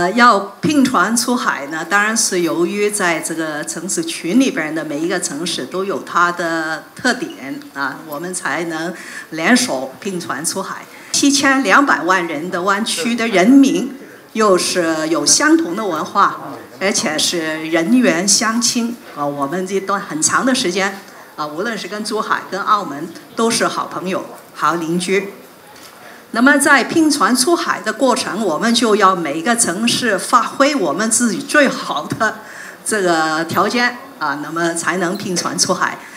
要拼船出海呢，当然是由于在这个城市群里边的每一个城市都有它的特点啊，我们才能联手拼船出海。7200万人的湾区的人民，又是有相同的文化，而且是人缘相亲啊。我们这段很长的时间啊，无论是跟珠海、跟澳门，都是好朋友、好邻居。那么在拼船出海的过程，我们就要每个城市发挥我们自己最好的这个条件啊，那么才能拼船出海。